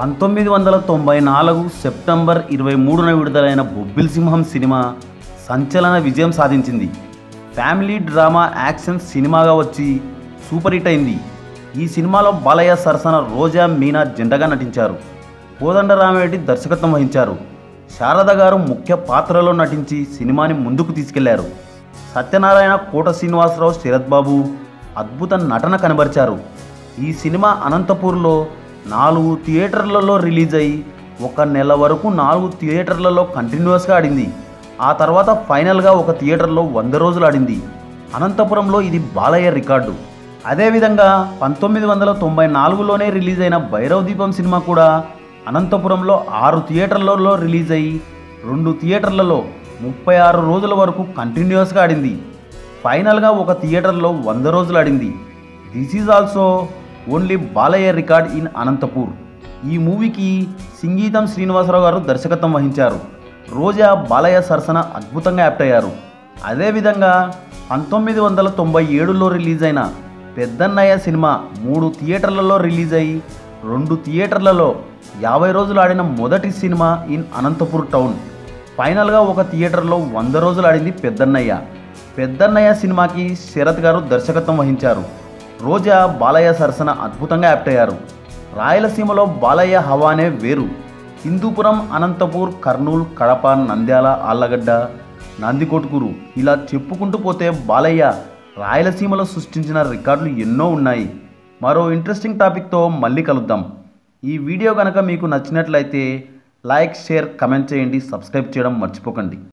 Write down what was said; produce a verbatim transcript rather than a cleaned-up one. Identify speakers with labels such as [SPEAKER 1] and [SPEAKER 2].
[SPEAKER 1] పంతొమ్మిది వందల తొంభై నాలుగు సెప్టెంబర్ ఇరవై మూడున విడుదలైన బొబ్బిలి సింహం సినిమా సంచలన విజయం సాధించింది. ఫ్యామిలీ డ్రామా యాక్షన్ సినిమాగా వచ్చి సూపర్ హిట్ అయింది. ఈ సినిమాలో బాలయ్య సరసన రోజా, మీనా జంటగా నటించారు. కోదండరామిరెడ్డి దర్శకత్వం వహించారు. శారద గారు ముఖ్య పాత్రలో నటించి సినిమాని ముందుకు తీసుకెళ్లారు. సత్యనారాయణ, కోట శ్రీనివాసరావు, శరత్ బాబు అద్భుత నటన కనబరిచారు. ఈ సినిమా అనంతపూర్లో నాలుగు థియేటర్లలో రిలీజ్ అయ్యి ఒక నెల వరకు నాలుగు థియేటర్లలో కంటిన్యూస్గా ఆడింది. ఆ తర్వాత ఫైనల్గా ఒక థియేటర్లో వంద రోజులు ఆడింది. అనంతపురంలో ఇది బాలయ్య రికార్డు. అదేవిధంగా పంతొమ్మిది వందల తొంభై నాలుగులోనే రిలీజ్ అయిన భైరవ దీపం సినిమా కూడా అనంతపురంలో ఆరు థియేటర్లలో రిలీజ్ అయ్యి రెండు థియేటర్లలో ముప్పై ఆరు రోజుల వరకు కంటిన్యూస్గా ఆడింది. ఫైనల్గా ఒక థియేటర్లో వంద రోజులు ఆడింది. This is also only Balayya record in Anantapur. ఈ మూవీకి సంగీతం శ్రీనివాసరావు గారు దర్శకత్వం వహించారు. రోజా బాలయ్య సరసన అద్భుతంగా యాక్ట్ అయ్యారు. అదేవిధంగా పంతొమ్మిది వందల తొంభై ఏడులో రిలీజ్ అయిన పెద్దన్నయ్య సినిమా మూడు థియేటర్లలో రిలీజ్ అయ్యి రెండు థియేటర్లలో యాభై రోజులు ఆడిన మొదటి సినిమా ఇన్ అనంతపూర్ టౌన్. ఫైనల్గా ఒక థియేటర్లో వంద రోజులు ఆడింది పెద్దన్నయ్య. పెద్దన్నయ్య సినిమాకి శరత్ గారు దర్శకత్వం వహించారు. రోజా బాలయ్య సరసన అద్భుతంగా యాక్ట్ అయ్యారు. రాయలసీమలో బాలయ్య హవానే వేరు. హిందూపురం, అనంతపూర్, కర్నూలు, కడప, నంద్యాల, ఆళ్లగడ్డ, నందికొట్కూరు ఇలా చెప్పుకుంటూ పోతే బాలయ్య రాయలసీమలో సృష్టించిన రికార్డులు ఎన్నో ఉన్నాయి. మరో ఇంట్రెస్టింగ్ టాపిక్తో మళ్ళీ కలుద్దాం. ఈ వీడియో కనుక మీకు నచ్చినట్లయితే లైక్, షేర్, కమెంట్ చేయండి. సబ్స్క్రైబ్ చేయడం మర్చిపోకండి.